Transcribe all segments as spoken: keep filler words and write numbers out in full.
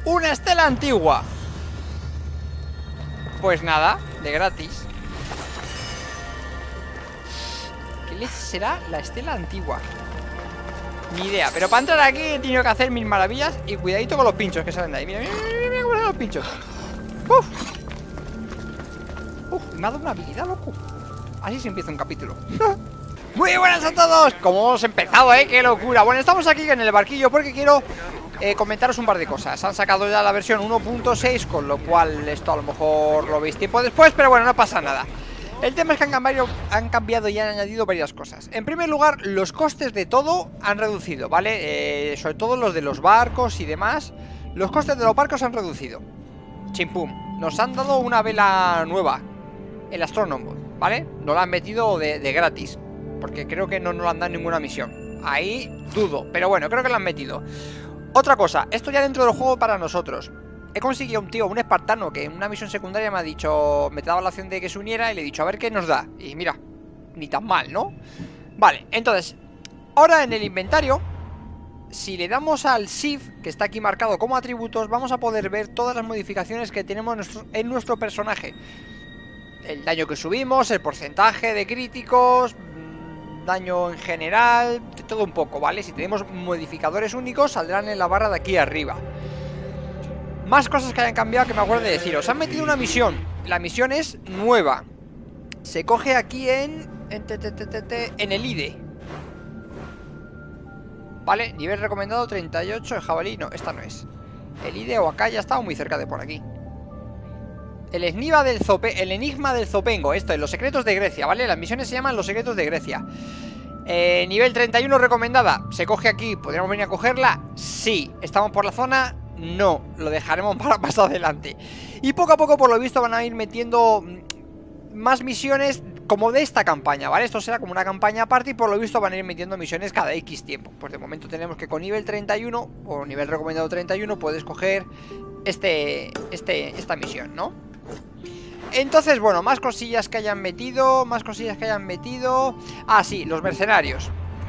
Una estela antigua. Pues nada, de gratis. ¿Qué leche será la estela antigua? Ni idea, pero para entrar aquí he tenido que hacer mil maravillas. Y cuidadito con los pinchos que salen de ahí. Mira, mira, mira, mira cómo salen los pinchos. Uf. Uf, me ha dado una habilidad, loco. Así se empieza un capítulo. Muy buenas a todos. Como hemos empezado, eh, qué locura. Bueno, estamos aquí en el barquillo porque quiero eh, comentaros un par de cosas. Han sacado ya la versión uno punto seis, con lo cual esto a lo mejor lo veis tiempo después, pero bueno, no pasa nada. El tema es que han cambiado, han cambiado y han añadido varias cosas. En primer lugar, los costes de todo han reducido, ¿vale? Eh, sobre todo los de los barcos y demás. Los costes de los barcos han reducido. Chimpum. Nos han dado una vela nueva, el Astrónomo, ¿vale? Nos la han metido de, de gratis, porque creo que no nos han dado ninguna misión. Ahí dudo, pero bueno, creo que la han metido. Otra cosa, esto ya dentro del juego para nosotros. He conseguido un tío, un espartano, que en una misión secundaria me ha dicho, me daba la opción de que se uniera y le he dicho, a ver qué nos da. Y mira, ni tan mal, ¿no? Vale, entonces, ahora en el inventario, si le damos al Shift, que está aquí marcado como atributos, vamos a poder ver todas las modificaciones que tenemos en nuestro, en nuestro personaje. El daño que subimos, el porcentaje de críticos, daño en general, de todo un poco, ¿vale? Si tenemos modificadores únicos, saldrán en la barra de aquí arriba. Más cosas que hayan cambiado que me acuerdo de deciros. Han metido una misión. La misión es nueva. Se coge aquí en... En, te, te, te, te, te, en el I D E. Vale, nivel recomendado treinta y ocho. El jabalí, no, esta no es. El I D E o acá ya estaba muy cerca de por aquí. El enigma del Zope, el enigma del Zopengo. Esto es los secretos de Grecia, ¿vale? Las misiones se llaman los secretos de Grecia. eh, Nivel treinta y uno recomendada. ¿Se coge aquí? ¿Podríamos venir a cogerla? Sí. ¿Estamos por la zona? No, lo dejaremos para más adelante. Y poco a poco, por lo visto, van a ir metiendo más misiones como de esta campaña, ¿vale? Esto será como una campaña aparte y por lo visto van a ir metiendo misiones cada X tiempo. Pues de momento tenemos que con nivel treinta y uno o nivel recomendado treinta y uno puedes coger este, este, esta misión, ¿no? Entonces, bueno, más cosillas que hayan metido, más cosillas que hayan metido. Ah, sí, los mercenarios.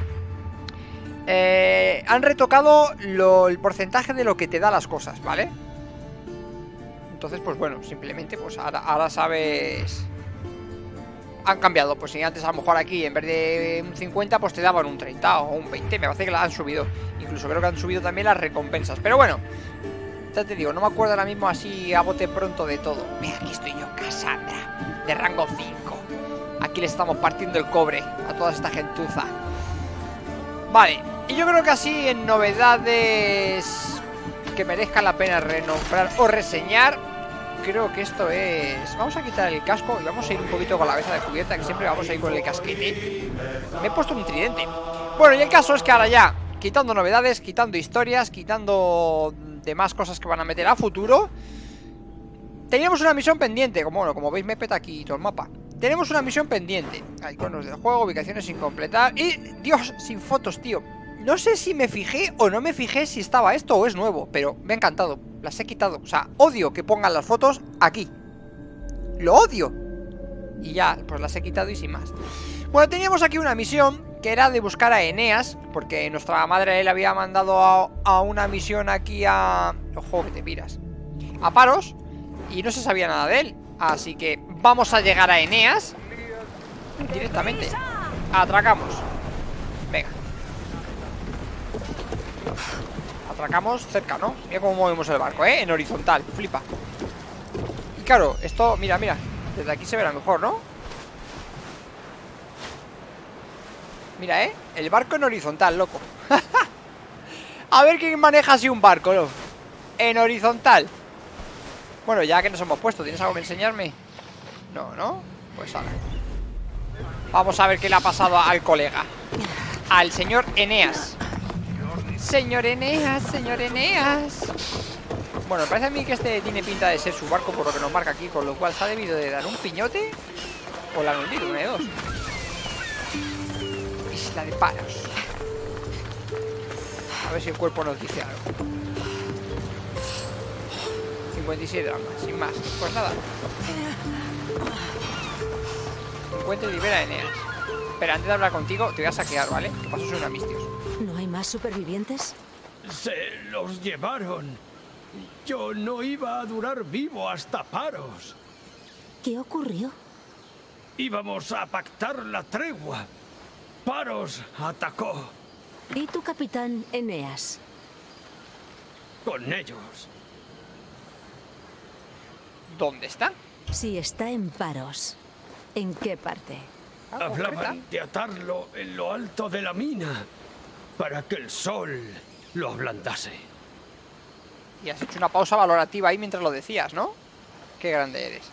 Eh, han retocado lo, el porcentaje de lo que te da las cosas, ¿vale? Entonces, pues bueno, simplemente pues ahora, ahora sabes. Han cambiado, pues si antes a lo mejor aquí en vez de un cincuenta pues te daban un treinta o un veinte. Me parece que la han subido. Incluso creo que han subido también las recompensas. Pero bueno, ya te digo, no me acuerdo ahora mismo así a bote pronto de todo. Mira, aquí estoy yo, Cassandra, de rango cinco. Aquí le estamos partiendo el cobre a toda esta gentuza. Vale, y yo creo que así en novedades que merezca la pena renombrar o reseñar, creo que esto es... Vamos a quitar el casco y vamos a ir un poquito con la cabeza descubierta, que siempre vamos a ir con el casquete. Me he puesto un tridente. Bueno, y el caso es que ahora ya, quitando novedades, quitando historias, quitando demás cosas que van a meter a futuro, teníamos una misión pendiente. Como, bueno, como veis me peta aquí todo el mapa. Tenemos una misión pendiente. Iconos del juego, ubicaciones sin completar. Y, Dios, sin fotos, tío. No sé si me fijé o no me fijé si estaba esto o es nuevo, pero me ha encantado. Las he quitado. O sea, odio que pongan las fotos aquí. Lo odio. Y ya, pues las he quitado y sin más. Bueno, teníamos aquí una misión que era de buscar a Eneas, porque nuestra madre le había mandado a, a una misión aquí a... Ojo, que te miras. A Paros. Y no se sabía nada de él. Así que vamos a llegar a Eneas directamente. Atracamos. Venga. Atracamos cerca, ¿no? Mira cómo movemos el barco, ¿eh? En horizontal, flipa. Y claro, esto, mira, mira. Desde aquí se verá mejor, ¿no? Mira, ¿eh? El barco en horizontal, loco. A ver quién maneja así un barco, ¿no? En horizontal. Bueno, ya que nos hemos puesto, ¿tienes algo que enseñarme? No, ¿no? Pues ahora vamos a ver qué le ha pasado al colega, al señor Eneas. Señor Eneas, señor Eneas. Bueno, me parece a mí que este tiene pinta de ser su barco, por lo que nos marca aquí, con lo cual se ha debido de dar un piñote o la han hundido, una de dos. Isla de Paros. A ver si el cuerpo nos dice algo. cincuenta y siete dramas, sin más. Pues nada. Encuentra y libera a Eneas. Pero antes de hablar contigo, te voy a saquear, ¿vale? Que paso soy un amistios. ¿No hay más supervivientes? Se los llevaron. Yo no iba a durar vivo hasta Paros. ¿Qué ocurrió? Íbamos a pactar la tregua. Paros atacó. ¿Y tu capitán Eneas? Con ellos. ¿Dónde está? Si está en Paros, ¿en qué parte? Ah, Hablaban de atarlo en lo alto de la mina para que el sol lo ablandase. Y has hecho una pausa valorativa ahí mientras lo decías, ¿no? Qué grande eres.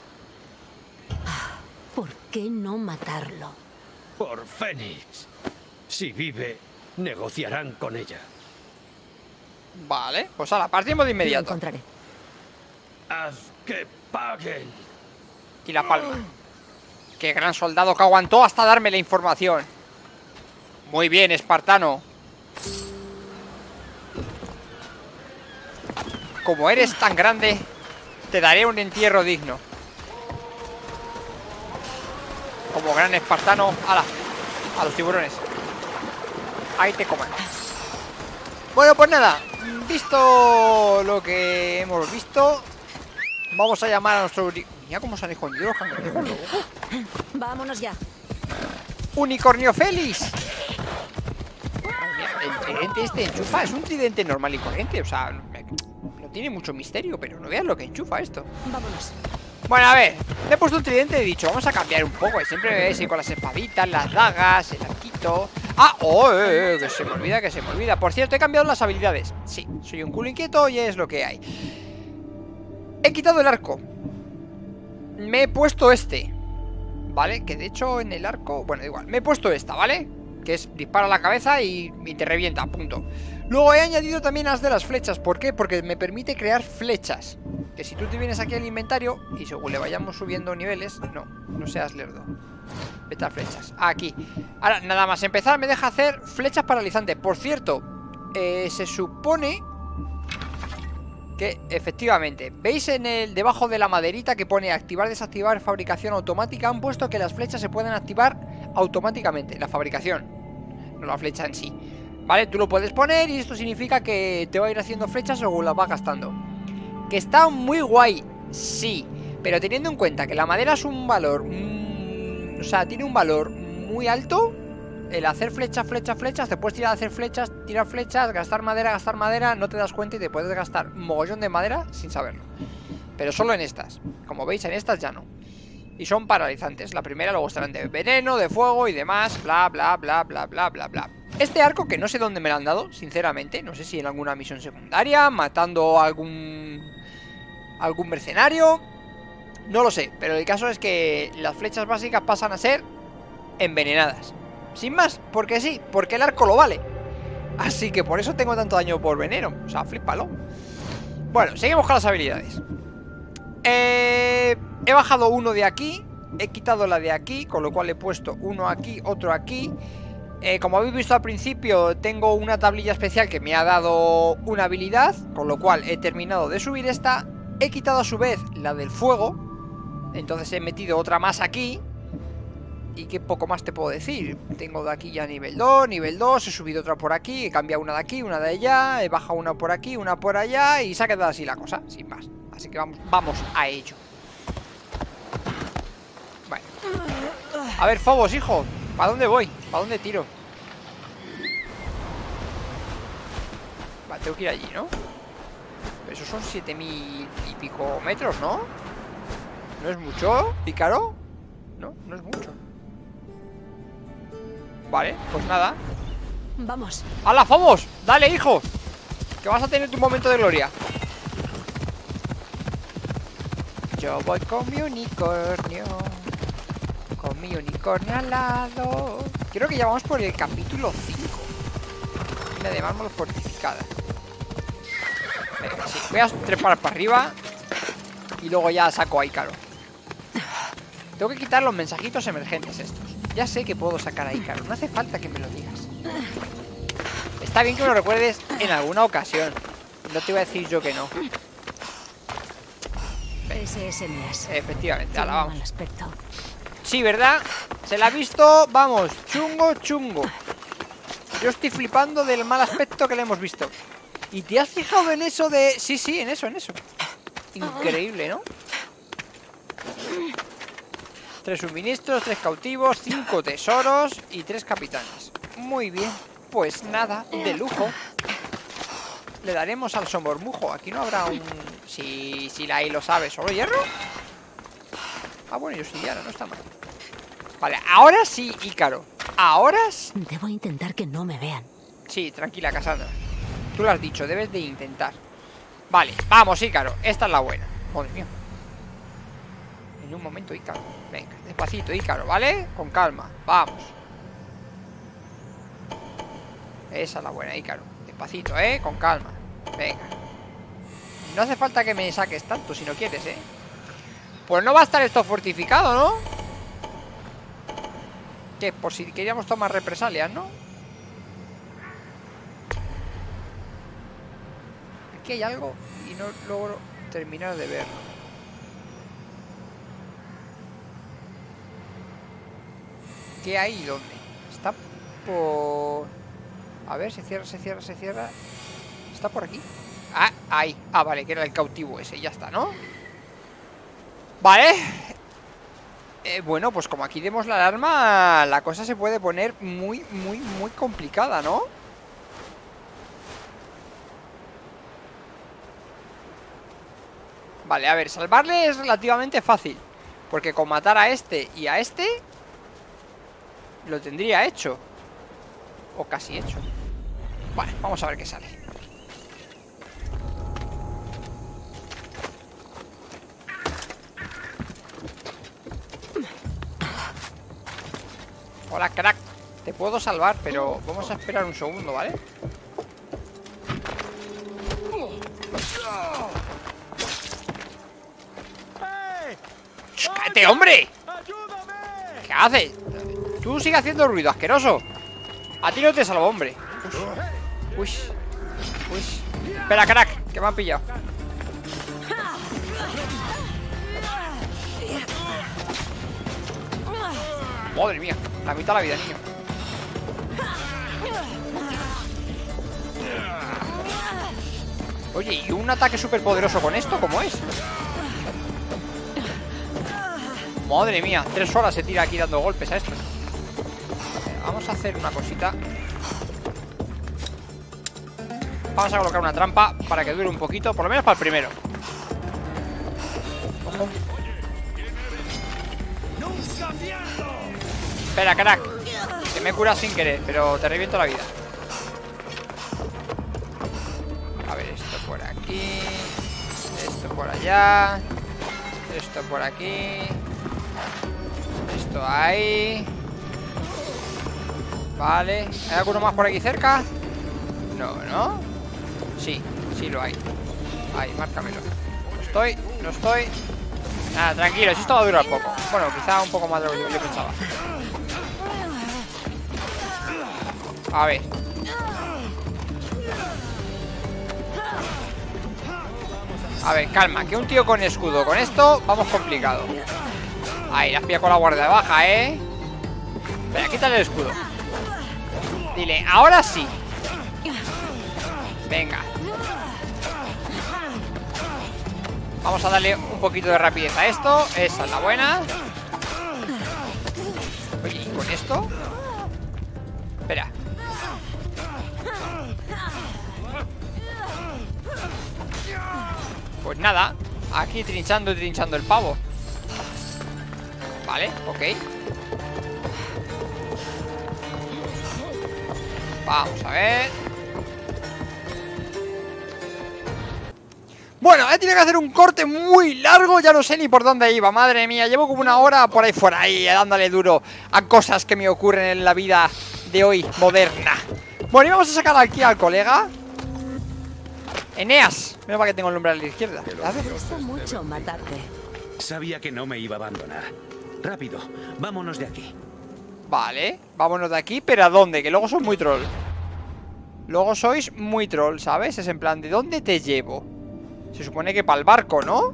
¿Por qué no matarlo? Por Fénix. Si vive, negociarán con ella. Vale, pues ahora partimos de Lo inmediato. encontraré. Haz que paguen. Y la palma. Qué gran soldado que aguantó hasta darme la información. Muy bien, espartano. Como eres tan grande, te daré un entierro digno. Como gran espartano, ala, a los tiburones. Ahí te comen. Bueno, pues nada, visto lo que hemos visto, vamos a llamar a nuestro... Mira cómo se han escondido los cangrejos, ¿no? Vámonos ya. ¡Unicornio Félix! El tridente este enchufa, es un tridente normal y corriente. O sea, no tiene mucho misterio, pero no veas lo que enchufa esto. Vámonos. Bueno, a ver, le he puesto un tridente y he dicho, vamos a cambiar un poco. Y siempre me ves con las espaditas, las dagas, el arquito. Ah, oh, eh, eh, que se me olvida, que se me olvida. Por cierto, he cambiado las habilidades. Sí, soy un culo inquieto y es lo que hay. He quitado el arco. Me he puesto este, ¿vale? Que de hecho en el arco, bueno, igual, me he puesto esta, ¿vale? Que es dispara a la cabeza y, y te revienta, punto. Luego he añadido también las de las flechas. ¿Por qué? Porque me permite crear flechas. Que si tú te vienes aquí al inventario y según le vayamos subiendo niveles... No, no seas lerdo. Vete a flechas, aquí. Ahora, nada más empezar me deja hacer flechas paralizantes. Por cierto, eh, se supone... que efectivamente, ¿veis en el debajo de la maderita que pone activar, desactivar, fabricación automática? Han puesto que las flechas se pueden activar automáticamente, la fabricación, no la flecha en sí, ¿vale? Tú lo puedes poner y esto significa que te va a ir haciendo flechas según las vas gastando. Que está muy guay, sí, pero teniendo en cuenta que la madera es un valor, mmm, o sea, tiene un valor muy alto. El hacer flechas, flechas, flechas, te puedes tirar a hacer flechas, tirar flechas, gastar madera, gastar madera, no te das cuenta y te puedes gastar un mogollón de madera sin saberlo. Pero solo en estas, como veis en estas ya no. Y son paralizantes, la primera luego estarán de veneno, de fuego y demás, bla, bla, bla, bla, bla, bla, bla. Este arco que no sé dónde me lo han dado, sinceramente, no sé si en alguna misión secundaria, matando a algún, algún mercenario, no lo sé. Pero el caso es que las flechas básicas pasan a ser envenenadas. Sin más, porque sí, porque el arco lo vale. Así que por eso tengo tanto daño por veneno. O sea, flipalo. Bueno, seguimos con las habilidades. eh, He bajado uno de aquí, he quitado la de aquí, con lo cual he puesto uno aquí, otro aquí. eh, Como habéis visto al principio, tengo una tablilla especial que me ha dado una habilidad, con lo cual he terminado de subir esta. He quitado a su vez la del fuego, entonces he metido otra más aquí. Y qué poco más te puedo decir. Tengo de aquí ya nivel dos, nivel dos. He subido otra por aquí, he cambiado una de aquí, una de allá. He bajado una por aquí, una por allá. Y se ha quedado así la cosa, sin más. Así que vamos, vamos a ello. Bueno. A ver, Fobos, hijo, ¿para dónde voy? ¿Para dónde tiro? Vale, tengo que ir allí, ¿no? Pero esos son siete mil y pico metros, ¿no? ¿No es mucho, Pícaro? No, no es mucho. Vale, pues nada. Vamos. ¡Hala, Fobos! ¡Dale, hijo! Que vas a tener tu momento de gloria. Yo voy con mi unicornio, con mi unicornio al lado. Creo que ya vamos por el capítulo cinco. Y además más fortificada. Venga, sí, voy a trepar para arriba y luego ya saco a Ícaro. Tengo que quitar los mensajitos emergentes estos. Ya sé que puedo sacar a Ícaro, no hace falta que me lo digas. Está bien que me lo recuerdes en alguna ocasión. No te voy a decir yo que no. Ese es Eneas. Efectivamente, Tiene ahora un vamos. mal aspecto. Sí, ¿verdad? Se la ha visto, vamos, chungo, chungo. Yo estoy flipando del mal aspecto que le hemos visto. ¿Y te has fijado en eso de...? Sí, sí, en eso, en eso. Increíble, ¿no? Tres suministros, tres cautivos, cinco tesoros y tres capitanes. Muy bien, pues nada, de lujo. Le daremos al somormujo. Aquí no habrá un... Si, si la I lo sabe, ¿solo hierro? Ah, bueno, yo soy Yara, no está mal. Vale, ahora sí, Ícaro. Ahora sí. Debo intentar que no me vean. Sí, tranquila, Cassandra. Tú lo has dicho, debes de intentar. Vale, vamos, Ícaro. Esta es la buena. Madre mía. En un momento, Ícaro. Venga, despacito, Ícaro, ¿vale? Con calma, vamos. Esa es la buena, Ícaro. Despacito, ¿eh? Con calma. Venga. No hace falta que me saques tanto si no quieres, ¿eh? Pues no va a estar esto fortificado, ¿no? Que por si queríamos tomar represalias, ¿no? Aquí hay algo y no logro terminar de verlo. ¿Qué hay y dónde? Está por... A ver, se cierra, se cierra, se cierra. ¿Está por aquí? Ah, ahí. Ah, vale, que era el cautivo ese, ya está, ¿no? Vale. Eh, bueno, pues como aquí demos la alarma, la cosa se puede poner muy, muy, muy complicada, ¿no? Vale, a ver, salvarle es relativamente fácil, porque con matar a este y a este lo tendría hecho. O casi hecho. Vale, vamos a ver qué sale. Hola, crack. Te puedo salvar, pero vamos a esperar un segundo, ¿vale? ¡Cállate, hombre! ¿Qué haces? Tú sigue haciendo ruido, asqueroso. A ti no te salvo, hombre. Uy. Uy. Espera, crack, que me han pillado. Madre mía, la mitad de la vida, niño. Oye, ¿y un ataque súper poderoso con esto? ¿Cómo es? Madre mía, tres horas se tira aquí dando golpes a esto. Vamos a hacer una cosita. Vamos a colocar una trampa para que dure un poquito, por lo menos para el primero. Ojo. Espera, crack, que me he curado sin querer, pero te reviento la vida. A ver, esto por aquí, esto por allá, esto por aquí, esto ahí. Vale, ¿hay alguno más por aquí cerca? No, ¿no? Sí, sí lo hay. Ahí, márcamelo. No estoy, no estoy. Nada, tranquilo, si esto va a durar poco. Bueno, quizá un poco más de lo que yo pensaba. A ver. A ver, calma, que un tío con escudo con esto, vamos complicado. Ahí, las pilla con la guardia baja, ¿eh? Espera, quítale el escudo. Dile, ahora sí. Venga. Vamos a darle un poquito de rapidez a esto. Esa es la buena. Oye, ¿y con esto? Espera. Pues nada, aquí trinchando y trinchando el pavo. Vale, ok. Vamos a ver. Bueno, he tenido que hacer un corte muy largo. Ya no sé ni por dónde iba, madre mía. Llevo como una hora por ahí fuera ahí, dándole duro a cosas que me ocurren en la vida de hoy, moderna. Bueno, y vamos a sacar aquí al colega Eneas. Menos mal que tengo el nombre a la izquierda. Me cuesta mucho matarte. Sabía que no me iba a abandonar. Rápido, vámonos de aquí. Vale, vámonos de aquí. ¿Pero a dónde? Que luego sois muy troll. Luego sois muy troll, ¿sabes? Es en plan, ¿de dónde te llevo? Se supone que para el barco, ¿no?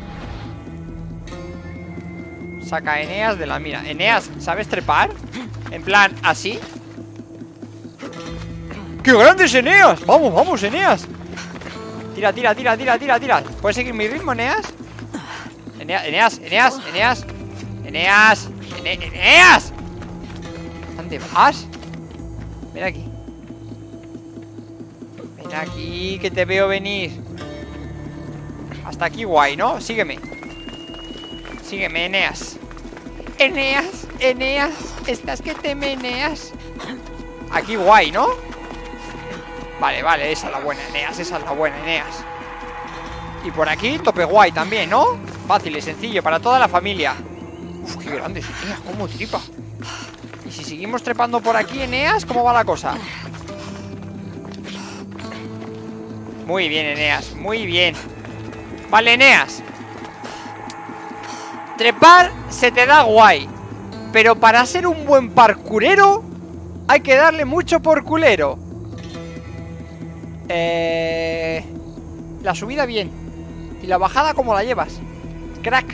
Saca a Eneas de la mina. Eneas, ¿sabes trepar? En plan, ¿así? ¡Qué grande es Eneas! Vamos, vamos, Eneas. Tira, tira, tira, tira, tira, tira. ¿Puedes seguir mi ritmo, Eneas? Eneas, Eneas, Eneas, Eneas Eneas, Ene- Eneas. ¿Dónde vas? Ven aquí. Ven aquí, que te veo venir. Hasta aquí guay, ¿no? Sígueme. Sígueme, Eneas. Eneas, Eneas, estás que te meneas. Aquí guay, ¿no? Vale, vale, esa es la buena, Eneas, esa es la buena, Eneas. Y por aquí, tope guay también, ¿no? Fácil y sencillo, para toda la familia. Uf, qué grande es Eneas, cómo tripa. Y si seguimos trepando por aquí, Eneas, ¿cómo va la cosa? Muy bien, Eneas, muy bien. Vale, Eneas. Trepar se te da guay, pero para ser un buen parkurero hay que darle mucho por culero. Eh... La subida bien. ¿Y la bajada cómo la llevas? Crack.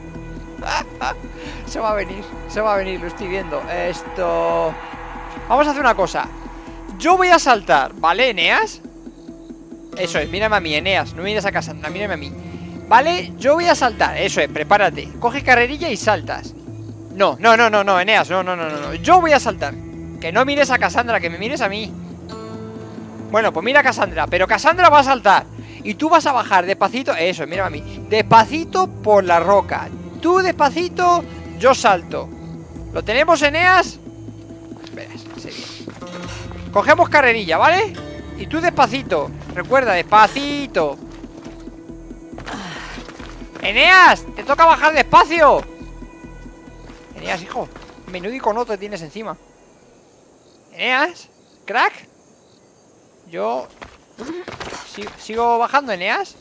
Se va a venir, se va a venir, lo estoy viendo. Esto... Vamos a hacer una cosa. Yo voy a saltar, ¿vale, Eneas? Eso es, mírame a mí, Eneas. No mires a Cassandra, mírame a mí. Vale, yo voy a saltar, eso es, prepárate. Coge carrerilla y saltas. No, no, no, no, no, Eneas, no, no, no, no. Yo voy a saltar. Que no mires a Cassandra, que me mires a mí. Bueno, pues mira a Cassandra, pero Cassandra va a saltar y tú vas a bajar despacito, eso, mira a mí, despacito por la roca. Tú despacito, yo salto. ¿Lo tenemos, Eneas? Verás, sería. Cogemos carrerilla, ¿vale? Y tú despacito, recuerda, despacito. Eneas, te toca bajar despacio. Eneas, hijo, menudo iconote tienes encima. Eneas, crack. Yo sigo, sigo bajando, Eneas.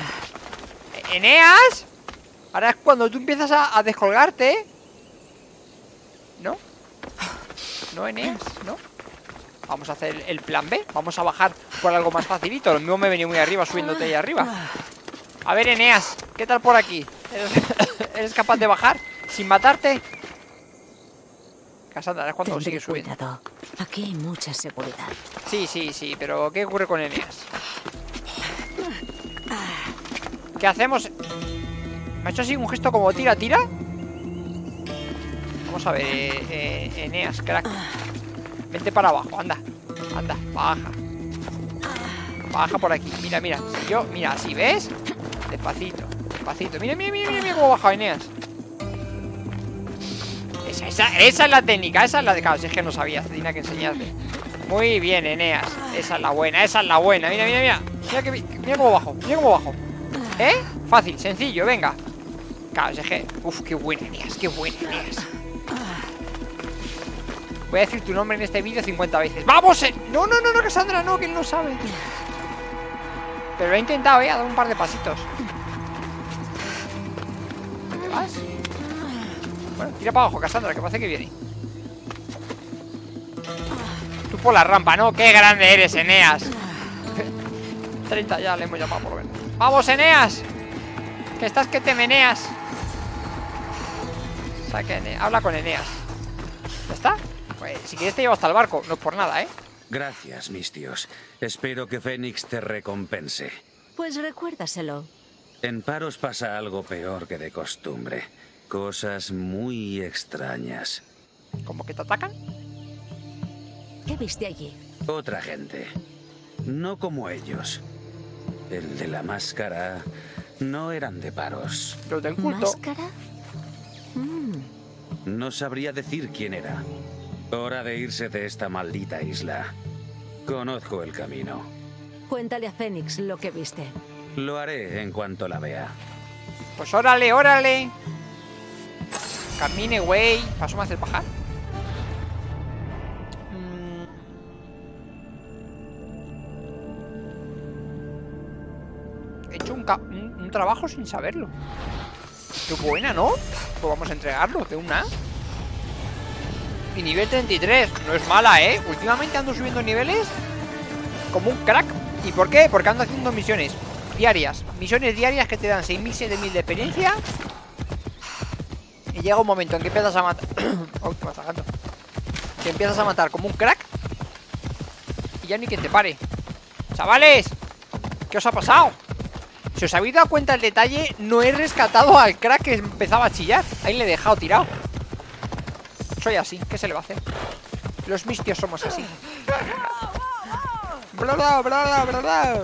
Eneas. Ahora es cuando tú empiezas a, a descolgarte. ¿No? No, Eneas, ¿no? Vamos a hacer el plan B. Vamos a bajar por algo más facilito. Lo mismo me he venido muy arriba, subiéndote ahí arriba. A ver, Eneas, ¿qué tal por aquí? ¿Eres, ¿eres capaz de bajar sin matarte? Cassandra, es cuando Tendré sigue subiendo. cuidado. Aquí hay mucha seguridad. Sí, sí, sí, pero ¿qué ocurre con Eneas? ¿Qué hacemos? ¿Me ha hecho así un gesto como tira, tira? Vamos a ver, eh, eh, Eneas, crack. Vente para abajo, anda. Anda, baja. Baja por aquí, mira, mira. Si yo, mira, así, ¿ves? Despacito, despacito. Mira, mira, mira, mira, mira cómo baja Eneas. Esa, esa, esa es la técnica, esa es la de... Claro, si es que no sabías, tenía que enseñarte. Muy bien, Eneas. Esa es la buena, esa es la buena. Mira, mira, mira. Mira, que, mira cómo bajo, mira cómo bajo. ¿Eh? Fácil, sencillo, venga. Claro, si es que... Uf, qué buena, Eneas, qué buena, Eneas. Voy a decir tu nombre en este vídeo cincuenta veces. ¡Vamos! Eh! No, no, no, no, Cassandra, no, que él no sabe. Pero lo he intentado, eh, a dar un par de pasitos. ¿Dónde vas? Bueno, tira para abajo, Cassandra, que parece que viene. Tú por la rampa, ¿no? ¡Qué grande eres, Eneas! treinta ya le hemos llamado por lo menos. ¡Vamos, Eneas! Que estás que te meneas. Saca Eneas. Habla con Eneas. ¿Ya está? Pues si quieres te llevo hasta el barco. No es por nada, ¿eh? Gracias, mis tíos. Espero que Fénix te recompense. Pues recuérdaselo. En Paros pasa algo peor que de costumbre. Cosas muy extrañas. ¿Cómo que te atacan? ¿Qué viste allí? Otra gente. No como ellos. El de la máscara no eran de Paros. Los del culto. ¿Máscara? Mm. No sabría decir quién era. Hora de irse de esta maldita isla. Conozco el camino. Cuéntale a Fénix lo que viste. Lo haré en cuanto la vea. Pues órale, órale. Camine, güey. ¿Paso más el pajar? Mm. He hecho un, un, un trabajo sin saberlo. Qué buena, ¿no? Pues vamos a entregarlo de una. Y nivel treinta y tres. No es mala, ¿eh? Últimamente ando subiendo niveles como un crack. ¿Y por qué? Porque ando haciendo misiones diarias. Misiones diarias que te dan seis mil, siete mil de experiencia. Y llega un momento en que empiezas a matar. Uy, qué matagato. Que empiezas a matar como un crack. Y ya ni que te pare. ¡Chavales! ¿Qué os ha pasado? Si os habéis dado cuenta del detalle, no he rescatado al crack que empezaba a chillar. Ahí le he dejado tirado. Soy así, ¿qué se le va a hacer? Los mistios somos así. Bla bla bla bla bla.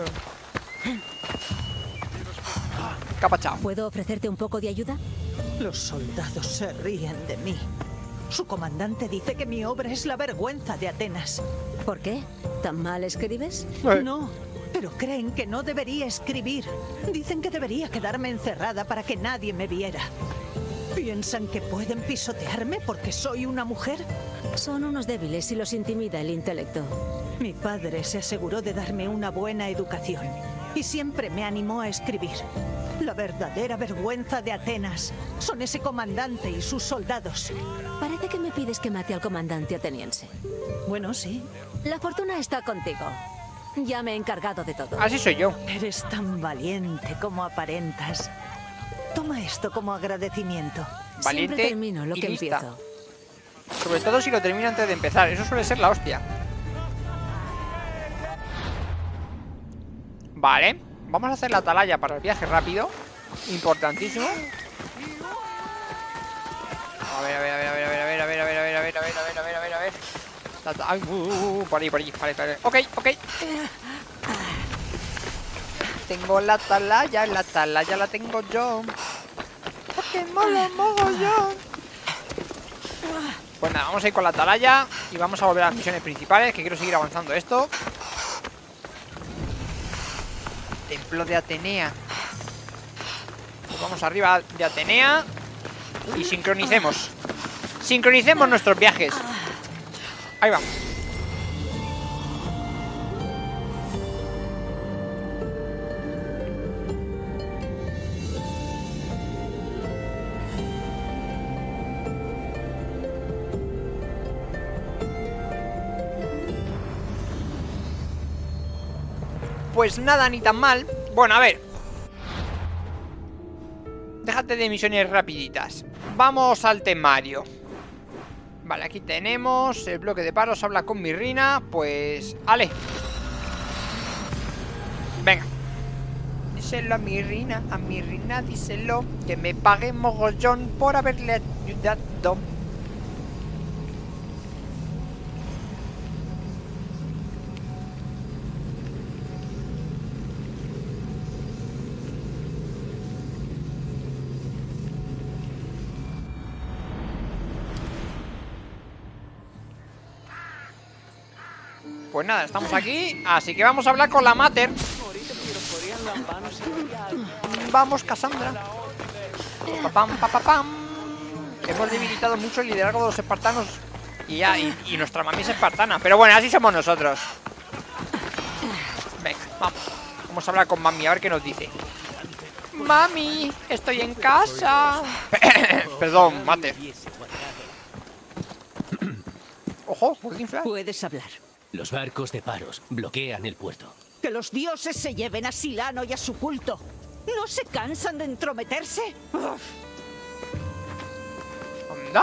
¿Qué ha pasado? ¿Puedo ofrecerte un poco de ayuda? Los soldados se ríen de mí. Su comandante dice que mi obra es la vergüenza de Atenas. ¿Por qué? ¿Tan mal escribes? Eh. No, pero creen que no debería escribir. Dicen que debería quedarme encerrada para que nadie me viera. ¿Piensan que pueden pisotearme porque soy una mujer? Son unos débiles y los intimida el intelecto. Mi padre se aseguró de darme una buena educación y siempre me animó a escribir. La verdadera vergüenza de Atenas son ese comandante y sus soldados. Parece que me pides que mate al comandante ateniense. Bueno, sí. La fortuna está contigo. Ya me he encargado de todo. Así soy yo. Eres tan valiente como aparentas. Toma esto como agradecimiento. Valiente Siempre termino lo y que lista. empiezo. Sobre todo si lo termino antes de empezar. Eso suele ser la hostia. Vale. Vamos a hacer la atalaya para el viaje rápido. Importantísimo. A ver, a ver, a ver, a ver, a ver, a ver, a ver, a ver, a ver, a ver, a ver, a ver, a ver, a ver, a ver. La ta- Ay, uh, uh, uh, por ahí, por ahí, vale, vale. Ok, ok. Tengo la atalaya, la atalaya la tengo yo. Porque mola mogollón. Pues nada, vamos a ir con la atalaya y vamos a volver a las misiones principales, que quiero seguir avanzando esto. Templo de Atenea. Pues vamos arriba de Atenea y sincronicemos. Sincronicemos nuestros viajes. Ahí vamos. Pues nada, ni tan mal. Bueno, a ver. Déjate de misiones rapiditas. Vamos al temario. Vale, aquí tenemos el bloque de paros. Habla con Mirrina. Pues, ale. Venga. Díselo a Mirrina. A Mirrina díselo. Que me pague mogollón por haberle ayudado. Pues nada, estamos aquí. Así que vamos a hablar con la Mater. Vamos, Cassandra. Papam, papapam. Hemos debilitado mucho el liderazgo de los espartanos. Y ya, y, y nuestra mami es espartana. Pero bueno, así somos nosotros. Venga, vamos. Vamos a hablar con mami, a ver qué nos dice. Mami, estoy en casa. Perdón, Mater. Ojo, Gordinflas. Puedes hablar. Los barcos de Paros bloquean el puerto. Que los dioses se lleven a Silano y a su culto. ¿No se cansan de entrometerse? Uf. ¿Anda?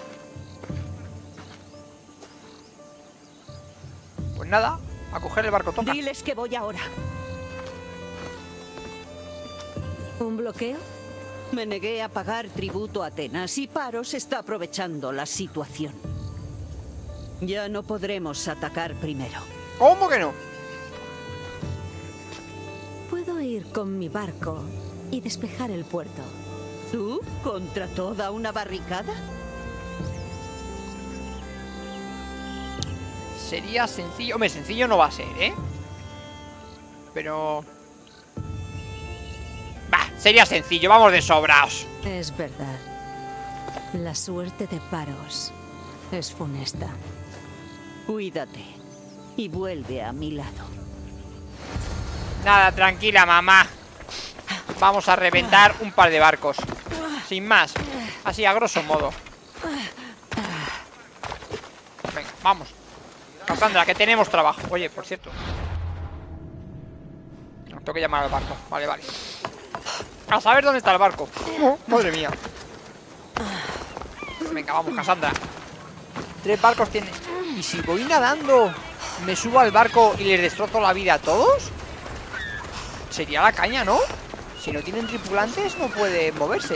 Pues nada, a coger el barco, toca. Diles que voy ahora. ¿Un bloqueo? Me negué a pagar tributo a Atenas y Paros está aprovechando la situación. Ya no podremos atacar primero. ¿Cómo que no? Puedo ir con mi barco y despejar el puerto. ¿Tú contra toda una barricada? Sería sencillo. Hombre, sencillo no va a ser, ¿eh? Pero... Bah, sería sencillo, vamos de sobraos. Es verdad. La suerte de Paros es funesta. Cuídate y vuelve a mi lado. Nada, tranquila, mamá. Vamos a reventar un par de barcos. Sin más. Así, a grosso modo. Venga, vamos. Cassandra, que tenemos trabajo. Oye, por cierto. Tengo que llamar al barco. Vale, vale. A saber dónde está el barco. Oh, madre mía. Venga, vamos, Cassandra. Tres barcos tiene. ¿Y si voy nadando? ¿Me subo al barco y les destrozo la vida a todos? sería la caña, ¿no? Si no tienen tripulantes no puede moverse.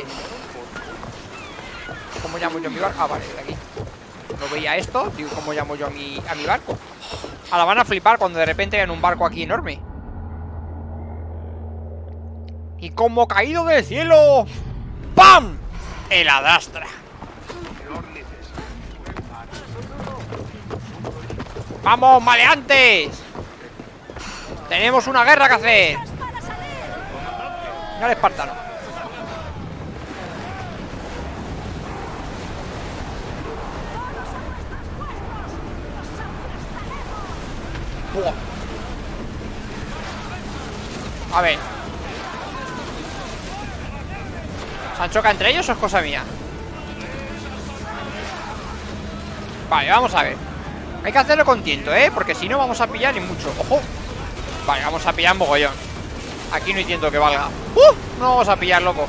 ¿Cómo llamo yo a mi barco? Ah, vale, de aquí. No veía esto, digo, ¿cómo llamo yo a mi, a mi barco? Ahora van a flipar cuando de repente vean un barco aquí enorme. Y como caído del cielo, ¡pam! El Adastra. ¡Vamos, maleantes! Tenemos una guerra que hacer. No, el espartano. Buah. A ver. ¿Se han chocado entre ellos o es cosa mía? Vale, vamos a ver. Hay que hacerlo con tiento, ¿eh? Porque si no vamos a pillar ni mucho. ¡Ojo! Vale, vamos a pillar mogollón. Aquí no hay tiento que valga. ¡Uh! No vamos a pillar, loco.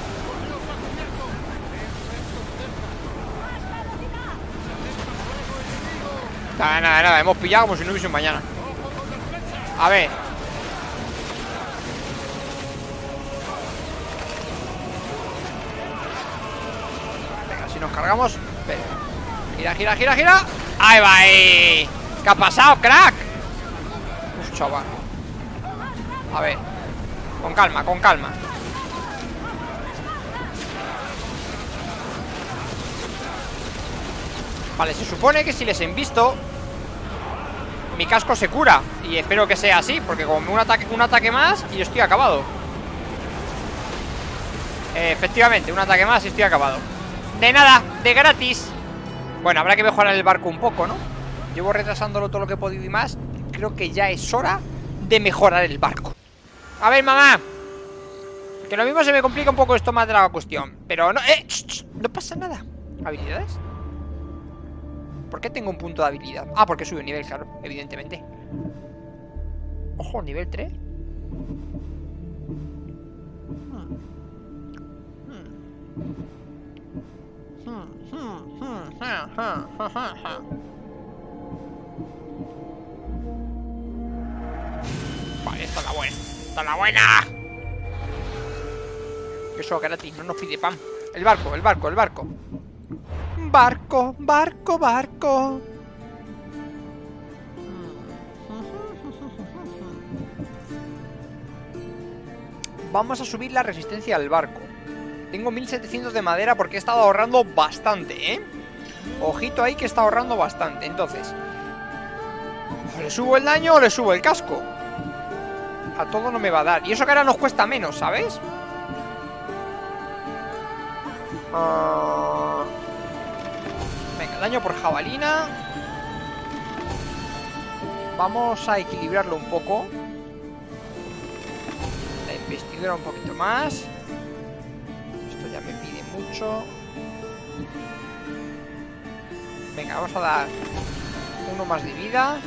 Nada, nada, nada. Hemos pillado como si no hubiese un mañana. A ver. Venga, si nos cargamos. Venga. Gira, gira, gira, gira. ¡Ahí va! Ahí! ¿Qué ha pasado, crack? Uf, chaval. A ver. Con calma, con calma. Vale, se supone que si les embisto mi casco se cura. Y espero que sea así, porque como un ataque, un ataque más y estoy acabado. eh, Efectivamente, un ataque más y estoy acabado. De nada, de gratis. Bueno, habrá que mejorar el barco un poco, ¿no? Llevo retrasándolo todo lo que he podido y más. Creo que ya es hora de mejorar el barco. A ver, mamá. Que lo mismo se me complica un poco esto más de la cuestión. Pero no, eh, ch, ch, no pasa nada. ¿Habilidades? ¿Por qué tengo un punto de habilidad? Ah, porque sube nivel, claro, evidentemente. Ojo, nivel tres. Vale, esta es la buena. Esta es la buena. Eso gratis, no nos pide pan. El barco, el barco, el barco. Barco, barco, barco. Vamos a subir la resistencia al barco. Tengo mil setecientos de madera porque he estado ahorrando bastante, ¿eh? Ojito ahí que está ahorrando bastante. Entonces, ¿o le subo el daño o le subo el casco? A todo no me va a dar. Y eso que ahora nos cuesta menos, ¿sabes? Uh... Venga, daño por jabalina. Vamos a equilibrarlo un poco. La investidura un poquito más. Esto ya me pide mucho. Venga, vamos a dar uno más de vida.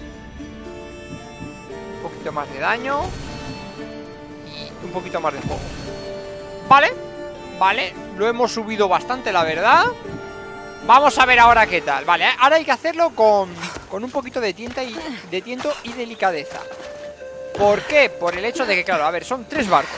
Un poquito más de daño. Y un poquito más de fuego. Vale, vale, lo hemos subido bastante, la verdad. Vamos a ver ahora qué tal. Vale, ahora hay que hacerlo con, con un poquito de tiento y, de tiento y delicadeza. ¿Por qué? Por el hecho de que, claro, a ver, son tres barcos.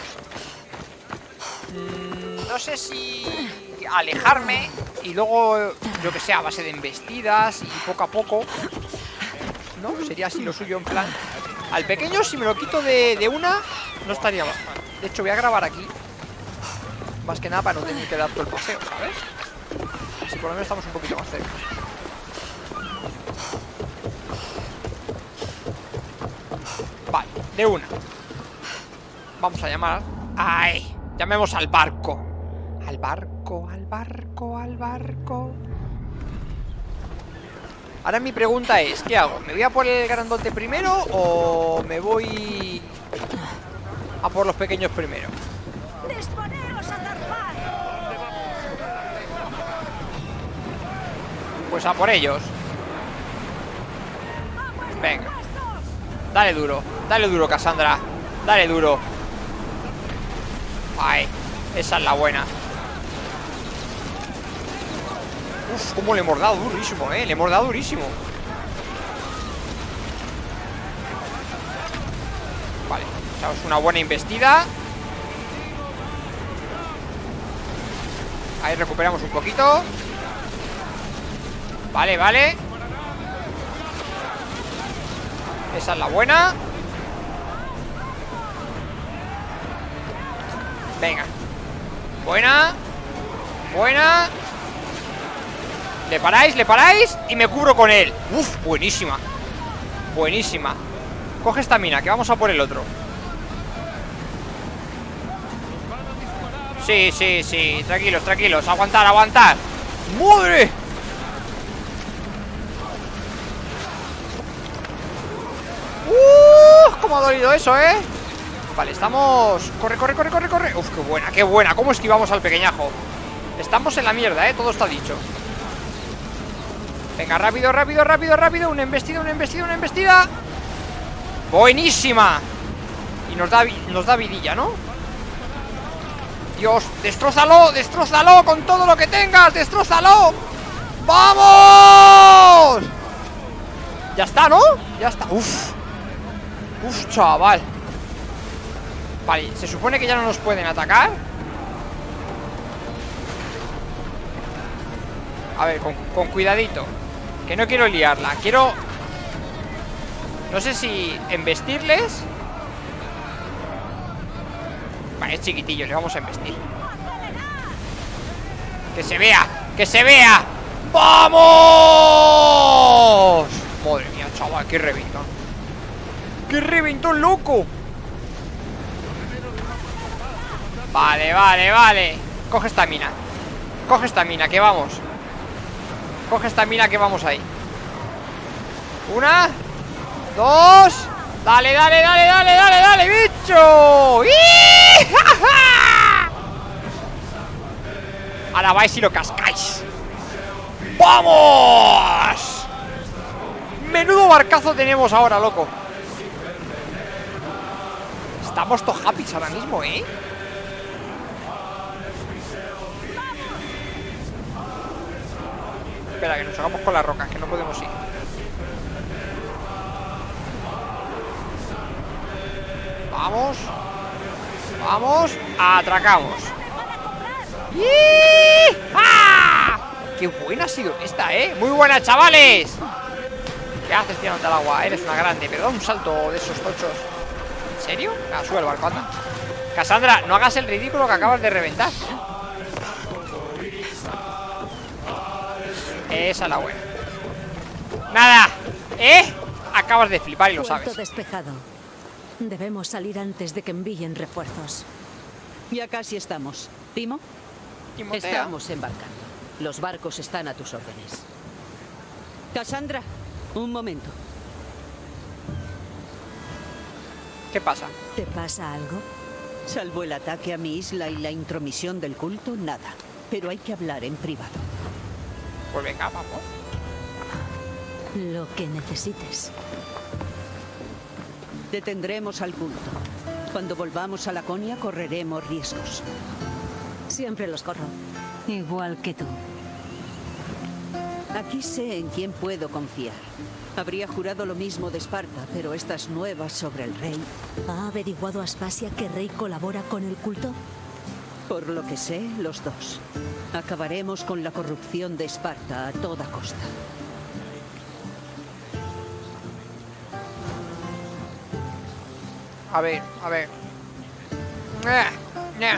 mm, No sé si alejarme y luego, yo que sé, a base de embestidas y poco a poco, ¿no? Sería así lo suyo, en plan. Al pequeño, si me lo quito de, de una, no estaría mal. De hecho, voy a grabar aquí. Más que nada para no tener que dar todo el paseo, ¿sabes? Así por lo menos estamos un poquito más cerca. Vale, de una. Vamos a llamar. ¡Ay! Llamemos al barco. Al barco, al barco, al barco. Ahora mi pregunta es, ¿qué hago? ¿Me voy a por el grandote primero o me voy a por los pequeños primero? ¡Disponeos a zarpar! Pues a por ellos. Venga. Dale duro, dale duro, Cassandra. Dale duro. Ay, esa es la buena. Uf, cómo le hemos dado durísimo, eh. Le hemos dado durísimo. Vale, Echamos una buena investida. Ahí recuperamos un poquito. Vale, vale. Esa es la buena. Venga. Buena. Buena. Le paráis, le paráis y me cubro con él. Uf, buenísima. Buenísima. Coge esta mina, que vamos a por el otro. Sí, sí, sí. Tranquilos, tranquilos. Aguantar, aguantar. ¡Madre! ¡Uh! ¿Cómo ha dolido eso, eh? Vale, estamos... Corre, corre, corre, corre, corre. Uf, qué buena, qué buena. ¿Cómo esquivamos al pequeñajo? Estamos en la mierda, eh. Todo está dicho. Venga, rápido, rápido, rápido, rápido. Una embestida, una embestida, una embestida. Buenísima. Y nos da, nos da vidilla, ¿no? Dios, destrózalo, destrózalo con todo lo que tengas. Destrózalo. ¡Vamos! Ya está, ¿no? Ya está, uf. Uf, chaval. Vale, se supone que ya no nos pueden atacar. A ver, con, con cuidadito. Que no quiero liarla. Quiero... No sé si embestirles. Vale, es chiquitillo, le vamos a embestir. Que se vea, que se vea. ¡Vamos! Madre mía, chaval, qué reventón. ¡Qué reventón, loco! Vale, vale, vale. Coge esta mina. Coge esta mina, que vamos. Coge esta mina, que vamos ahí. Una. Dos. Dale, dale, dale, dale, dale, dale, bicho. ¡Ii! ¡Ja, ja! Ahora vais y lo cascáis. ¡Vamos! Menudo barcazo tenemos ahora, loco. Estamos to happy ahora mismo, ¿eh? Espera, que nos hagamos con las rocas, que no podemos ir. Vamos. Vamos. Atracamos. ¡Ah! ¡Qué buena ha sido esta, eh! ¡Muy buena, chavales! ¿Qué haces tirándote al agua? Eres una grande, pero da un salto de esos tochos. ¿En serio? Ah, sube el barco, anda. Cassandra, no hagas el ridículo que acabas de reventar. Esa es la buena. Nada, ¿eh? Acabas de flipar y lo Puerto sabes. despejado. Debemos salir antes de que envíen refuerzos. Ya casi estamos. ¿Timo? Timotea. Estamos embarcando. Los barcos están a tus órdenes. Cassandra, un momento. ¿Qué pasa? ¿Te pasa algo? Salvo el ataque a mi isla y la intromisión del culto, nada. Pero hay que hablar en privado. Pues venga, vamos. Lo que necesites. Detendremos al culto. Cuando volvamos a Laconia correremos riesgos. Siempre los corro. Igual que tú. Aquí sé en quién puedo confiar. Habría jurado lo mismo de Esparta, pero estas nuevas sobre el rey... ¿Ha averiguado Aspasia que Rey colabora con el culto? Por lo que sé, los dos. Acabaremos con la corrupción de Esparta a toda costa. A ver, a ver. Nah, nah.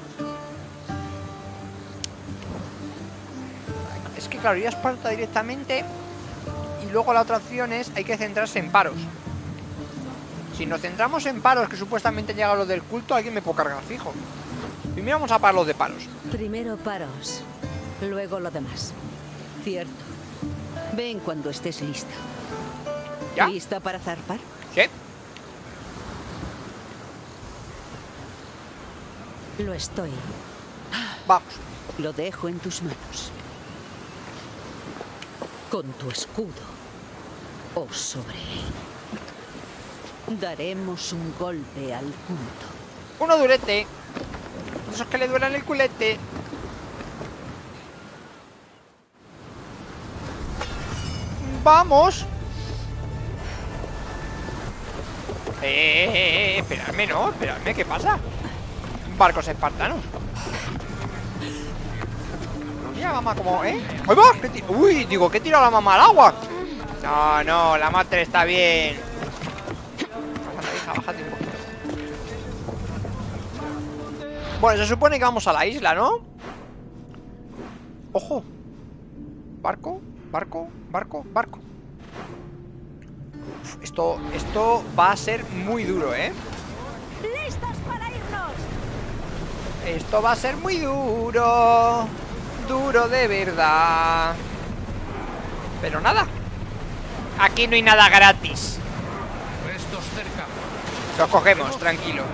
Es que claro, ya Esparta directamente. Y luego la otra opción es, hay que centrarse en paros. Si nos centramos en paros, que supuestamente llega lo del culto, alguien me puede cargar fijo. Primero vamos a parar los de paros. Primero paros, luego lo demás. Cierto. Ven cuando estés lista. ¿Ya? ¿Lista para zarpar? ¿Sí? Lo estoy. Vamos. Lo dejo en tus manos. Con tu escudo. O sobre él. Daremos un golpe al culto. Uno durete. Esos que le duelen el culete. Vamos. Eh, eh, eh, eh, esperadme, ¿no? Esperadme, ¿qué pasa? Barcos espartanos. Mira, mamá, como, ¿eh? ¡Ahí va! ¿Qué ti- Uy, digo, ¿qué tira la mamá al agua? No, no, la madre está bien. Bájate, hija, bájate un poquito. Bueno, se supone que vamos a la isla, ¿no? ¡Ojo! Barco, barco, barco, barco. Uf, esto, esto va a ser muy duro, ¿eh? ¡Listos para irnos! Esto va a ser muy duro. Duro de verdad. Pero nada. Aquí no hay nada gratis. Estos cerca. Los cogemos, tranquilo.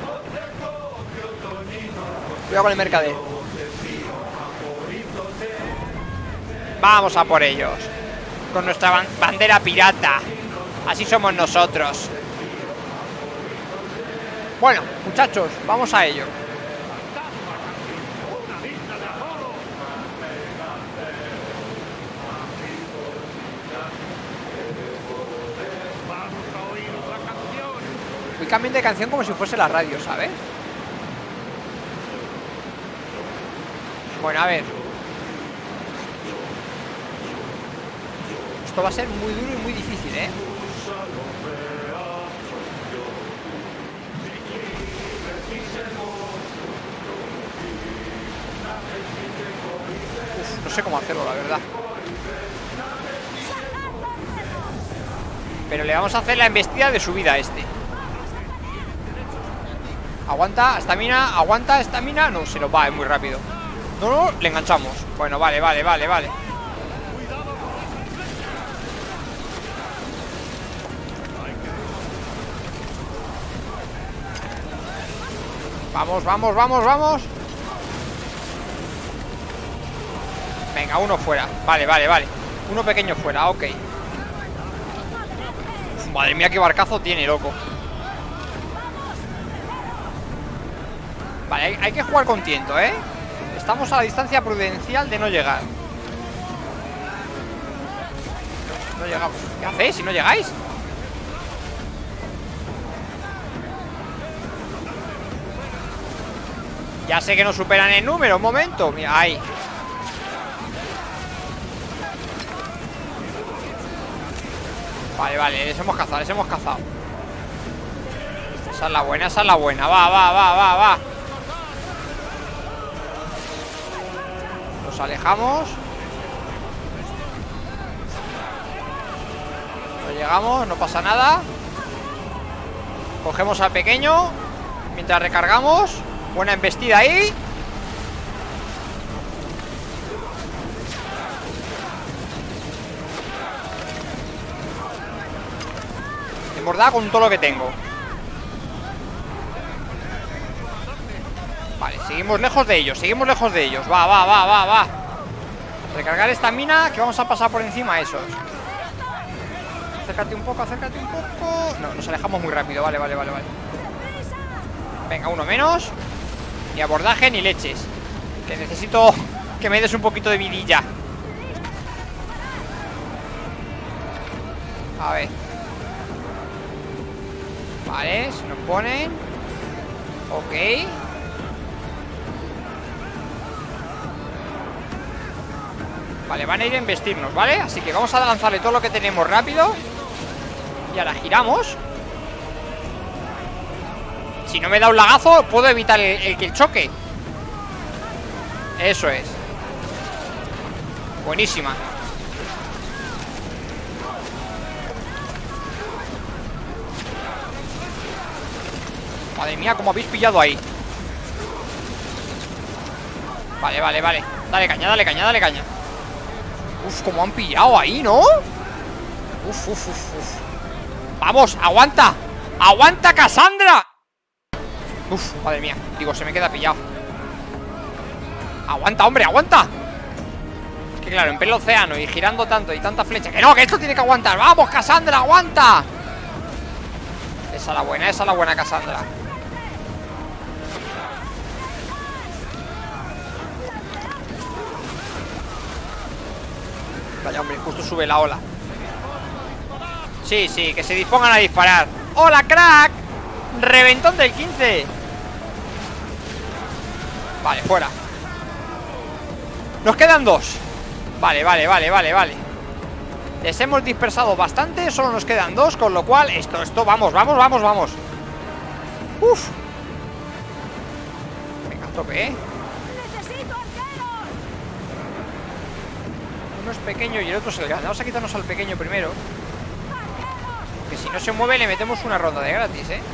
Cuidado con el mercader. Vamos a por ellos. Con nuestra ban- bandera pirata. Así somos nosotros. Bueno, muchachos, vamos a ello. Voy cambiando de canción como si fuese la radio, ¿sabes? Bueno, a ver. Esto va a ser muy duro y muy difícil, ¿eh? Uf, no sé cómo hacerlo, la verdad. Pero le vamos a hacer la embestida de subida a este. Aguanta, estamina, aguanta, estamina. No, se nos va, es muy rápido. No, no, le enganchamos. Bueno, vale, vale, vale, vale. Vamos, vamos, vamos, vamos. Venga, uno fuera. Vale, vale, vale. Uno pequeño fuera, ok. Uf, madre mía, qué barcazo tiene, loco. Vale, hay, hay que jugar con tiento, ¿eh? Estamos a la distancia prudencial de no llegar. No llegamos. ¿Qué hacéis si no llegáis? Ya sé que nos superan en número. Un momento. Mira, ahí. Vale, vale. Les hemos cazado, les hemos cazado. Esa es la buena, esa es la buena. Va, va, va, va, va. Nos alejamos. No llegamos, no pasa nada. Cogemos al pequeño mientras recargamos. Buena embestida ahí. Hemos dado con todo lo que tengo. Vale, seguimos lejos de ellos. Seguimos lejos de ellos. Va, va, va, va, va. Recargar esta mina, que vamos a pasar por encima a esos. Acércate un poco, acércate un poco. No, nos alejamos muy rápido. Vale, vale, vale, vale. Venga, uno menos. Ni abordaje ni leches. Que necesito que me des un poquito de vidilla. A ver. Vale, se nos ponen. Ok. Vale, van a ir a embestirnos, ¿vale? Así que vamos a lanzarle todo lo que tenemos rápido. Y ahora giramos. Si no me da un lagazo, puedo evitar el, el, el choque. Eso es. Buenísima. Madre mía, cómo habéis pillado ahí. Vale, vale, vale. Dale caña, dale caña, dale caña. Uf, cómo han pillado ahí, ¿no? Uf, uf, uf, uf. Vamos, aguanta. Aguanta, Cassandra. Uf, madre mía. Digo, se me queda pillado. Aguanta, hombre, aguanta. Es que claro, en pleno océano y girando tanto y tanta flecha. Que no, que esto tiene que aguantar. Vamos, Cassandra, aguanta. Esa es la buena, esa es la buena, Cassandra. Vaya, hombre, justo sube la ola. Sí, sí, que se dispongan a disparar. ¡Hola, crack! Reventón del quince. Vale, fuera. Nos quedan dos. Vale, vale, vale, vale, vale. Les hemos dispersado bastante. Solo nos quedan dos, con lo cual esto, esto, vamos, vamos, vamos, vamos. Uf. Venga, a tope, ¿eh? Uno es pequeño y el otro es el grande. Vamos a quitarnos al pequeño primero, que si no se mueve le metemos una ronda de gratis, ¿eh?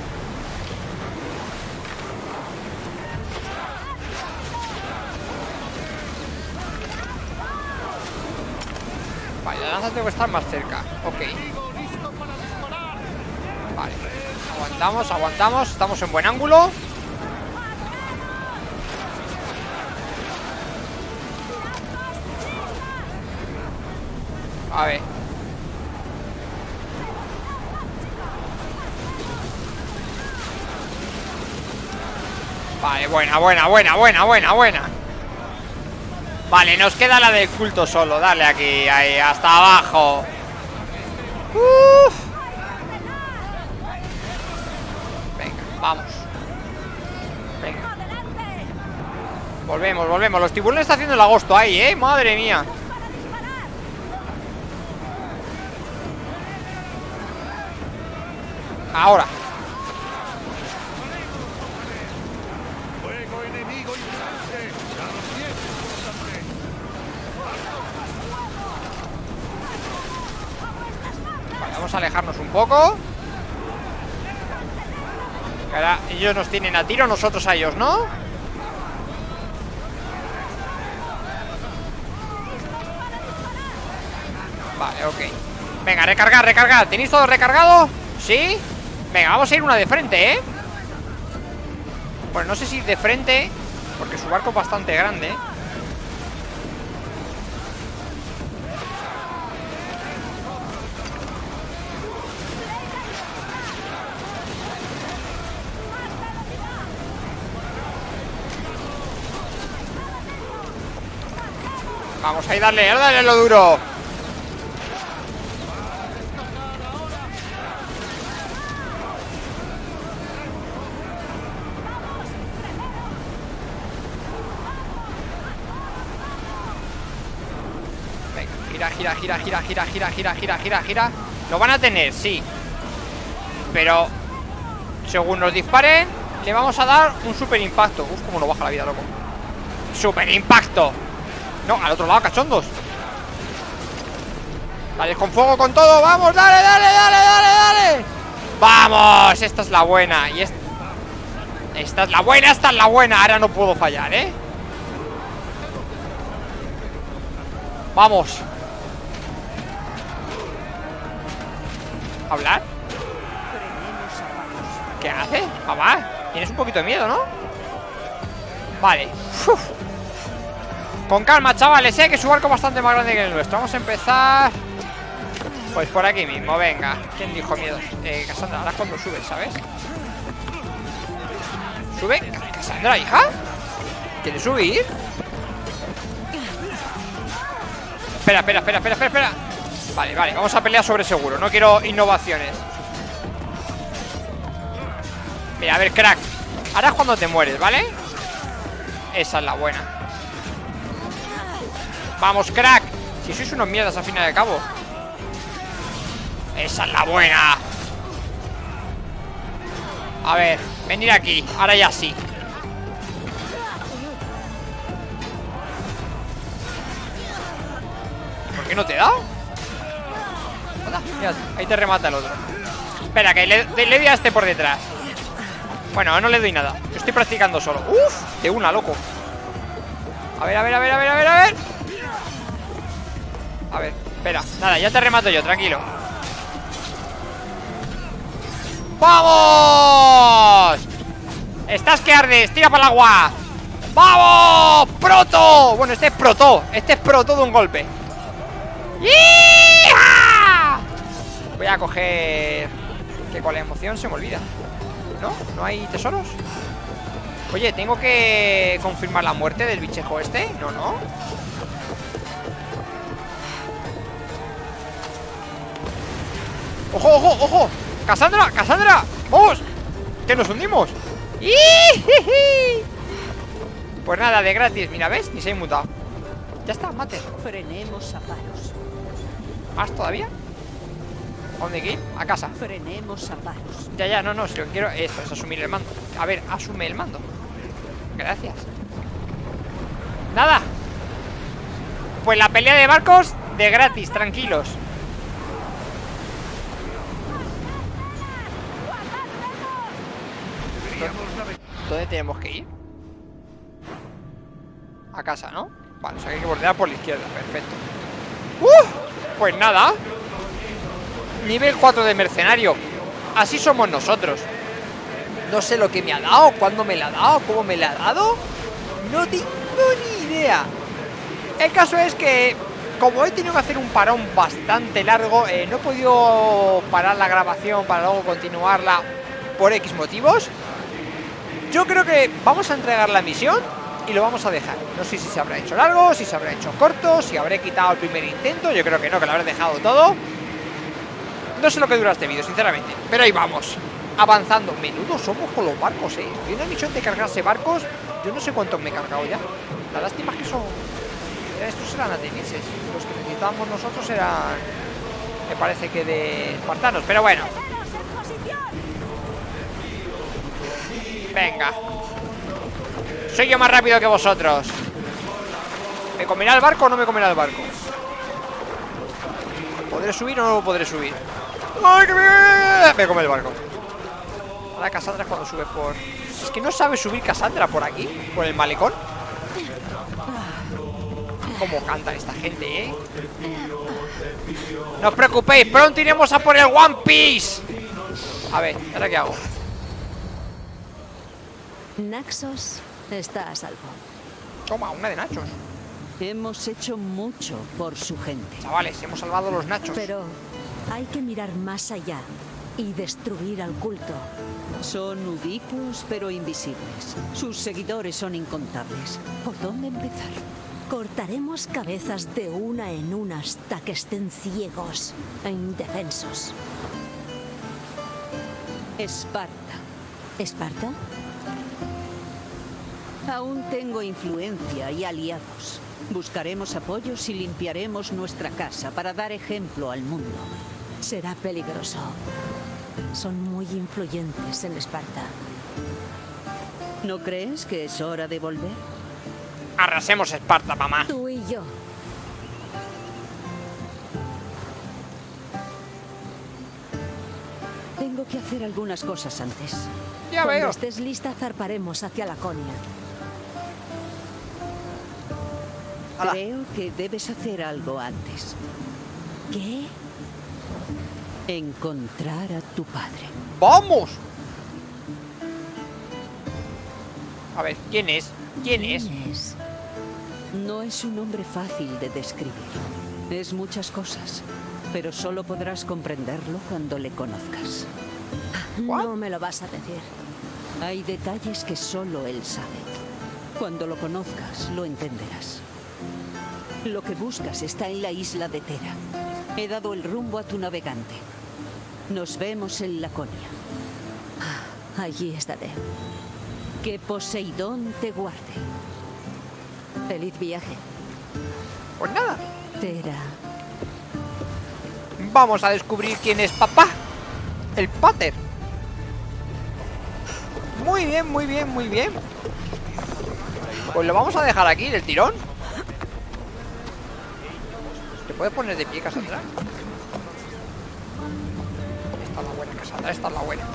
Vale, la lanza tengo que estar más cerca. Ok. Vale. Aguantamos, aguantamos. Estamos en buen ángulo. A ver. Vale, buena, buena, buena, buena, buena, buena. Vale, nos queda la del culto solo. Dale aquí, ahí, hasta abajo. Uf. Venga, vamos. Venga. Volvemos, volvemos. Los tiburones están haciendo el agosto ahí, eh. Madre mía. Ahora. Vale, vamos a alejarnos un poco. Ahora ellos nos tienen a tiro, nosotros a ellos, ¿no? Vale, ok. Venga, recargar, recargar. ¿Tenéis todo recargado? ¿Sí? Venga, vamos a ir una de frente, ¿eh? Bueno, no sé si de frente, porque su barco es bastante grande. Vamos a ir darle, a darle lo duro. Gira, gira, gira, gira, gira, gira, gira, gira, gira, gira. Lo van a tener, sí. Pero según nos disparen, le vamos a dar un super impacto. Uf, cómo nos baja la vida, loco. Super impacto. No, al otro lado, cachondos. Dale, con fuego, con todo. Vamos, dale, dale, dale, dale, dale. Vamos, esta es la buena. Y esta, esta es la buena, esta es la buena. Ahora no puedo fallar, ¿eh? Vamos. ¿Hablar? ¿Qué hace? Papá, tienes un poquito de miedo, ¿no? Vale. Uf. Con calma, chavales, ¿eh? Que su barco es bastante más grande que el nuestro. Vamos a empezar pues por aquí mismo, venga. ¿Quién dijo miedo? Eh, Cassandra, ahora es cuando sube, ¿sabes? ¿Sube? ¿Cassandra, hija? ¿Quieres subir? Espera, espera, espera, espera, espera, espera. Vale, vale, vamos a pelear sobre seguro. No quiero innovaciones. Mira, a ver, crack. Ahora es cuando te mueres, ¿vale? Esa es la buena. Vamos, crack. Si sois unos mierdas al fin y al cabo. Esa es la buena. A ver, venir aquí. Ahora ya sí. ¿Por qué no te he dado? Hola, mira, ahí te remata el otro. Espera, que le, le doy a este por detrás. Bueno, no le doy nada. Yo estoy practicando solo. Uf, de una, loco. A ver, a ver, a ver, a ver, a ver, a ver. A ver, espera, nada, ya te remato yo, tranquilo. ¡Vamos! Estás que ardes, tira para el agua. ¡Vamos! ¡Proto! Bueno, este es proto. Este es proto de un golpe. ¡Yija! Voy a coger... Que con la emoción se me olvida. ¿No? ¿No hay tesoros? Oye, ¿tengo que confirmar la muerte del bichejo este? No, no. ¡Ojo, ojo, ojo! ¡Cassandra! ¡Cassandra! ¡Vamos! ¡Que nos hundimos! ¡Ihihii! Pues nada, de gratis, mira, ¿ves? Ni se ha inmutado. Ya está, mate. Frenemos a paros. ¿Más todavía? ¿A dónde hay que ir? A casa. Frenemos a paros. Ya, ya, no, no, si lo que quiero esto es asumir el mando. A ver, asume el mando. Gracias. Nada. Pues la pelea de barcos de gratis, tranquilos. ¿Dónde tenemos que ir? A casa, ¿no? Vale, o sea que hay que bordear por la izquierda, perfecto. ¡Uh! Pues nada. Nivel cuatro de mercenario. Así somos nosotros. No sé lo que me ha dado, cuándo me la ha dado, cómo me la ha dado. No tengo ni idea. El caso es que, como he tenido que hacer un parón bastante largo, eh, no he podido parar la grabación para luego continuarla por X motivos. Yo creo que vamos a entregar la misión y lo vamos a dejar. No sé si se habrá hecho largo, si se habrá hecho corto, si habré quitado el primer intento. Yo creo que no, que lo habré dejado todo. No sé lo que dura este vídeo, sinceramente. Pero ahí vamos, avanzando. Menudo somos con los barcos, eh. Hay una misión de cargarse barcos. Yo no sé cuántos me he cargado ya. La lástima es que son... Estos eran atenienses. Los que necesitábamos nosotros eran... Me parece que de espartanos, pero bueno. Venga. Soy yo más rápido que vosotros. ¿Me comerá el barco o no me comerá el barco? ¿Podré subir o no podré subir? ¡Ay, que me... me come el barco! Ahora Cassandra cuando sube por... Es que no sabe subir Cassandra por aquí, por el malecón. Cómo canta esta gente, ¿eh? No os preocupéis, pronto iremos a por el One Piece. A ver, ¿ahora qué hago? Naxos está a salvo. Toma, una de nachos. Hemos hecho mucho por su gente. Chavales, hemos salvado los nachos. Pero hay que mirar más allá y destruir al culto. Son ubicuos pero invisibles. Sus seguidores son incontables. ¿Por dónde empezar? Cortaremos cabezas de una en una hasta que estén ciegos e indefensos. Esparta. ¿Esparta? Aún tengo influencia y aliados. Buscaremos apoyos y limpiaremos nuestra casa para dar ejemplo al mundo. Será peligroso. Son muy influyentes en Esparta. ¿No crees que es hora de volver? Arrasemos Esparta, mamá. Tú y yo. Tengo que hacer algunas cosas antes. Ya Cuando veo. estés lista, zarparemos hacia Laconia. Ala. Creo que debes hacer algo antes. ¿Qué? Encontrar a tu padre. ¡Vamos! A ver, ¿quién es? ¿Quién es? ¿Quién es? No es un hombre fácil de describir. Es muchas cosas, pero solo podrás comprenderlo cuando le conozcas. ¿What? No me lo vas a decir. Hay detalles que solo él sabe. Cuando lo conozcas, lo entenderás. Lo que buscas está en la isla de Tera. He dado el rumbo a tu navegante. Nos vemos en Laconia. Allí estaré. Que Poseidón te guarde. Feliz viaje. Pues nada. Tera. Vamos a descubrir quién es papá. El pater. Muy bien, muy bien, muy bien. Pues lo vamos a dejar aquí, del tirón. ¿Te puedes poner de pie, Cassandra? Esta es la buena, Cassandra, esta es la buena.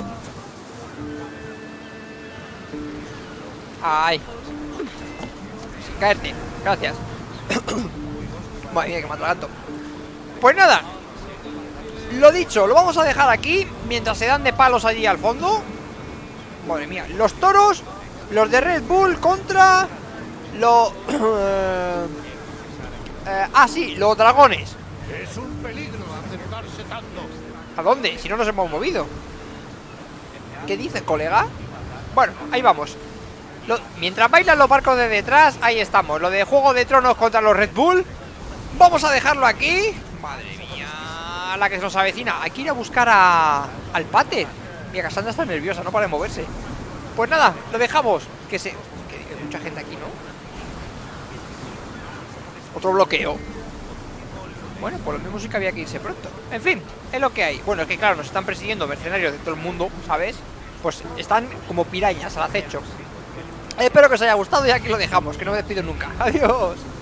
Ay. Sin caerte, gracias. Madre mía, que me atraganto. Pues nada. Lo dicho, lo vamos a dejar aquí mientras se dan de palos allí al fondo. Madre mía, los toros, los de Red Bull contra los... Eh, ah, sí, los dragones. Es un peligro acercarse tanto. ¿A dónde? Si no nos hemos movido. ¿Qué dices, colega? Bueno, ahí vamos. Lo, mientras bailan los barcos de detrás, ahí estamos. Lo de Juego de Tronos contra los Red Bull. Vamos a dejarlo aquí. Madre mía. a la que se nos avecina. Hay que ir a buscar a... al Pater. Mira, Cassandra está nerviosa, no para de moverse. Pues nada, lo dejamos. Que se... que hay mucha gente aquí, ¿no? Otro bloqueo. Bueno, por lo mismo sí que había que irse pronto. En fin, es lo que hay. Bueno, es que claro, nos están persiguiendo mercenarios de todo el mundo, ¿sabes? Pues están como pirañas al acecho. Espero que os haya gustado y aquí lo dejamos, que no me despido nunca. Adiós.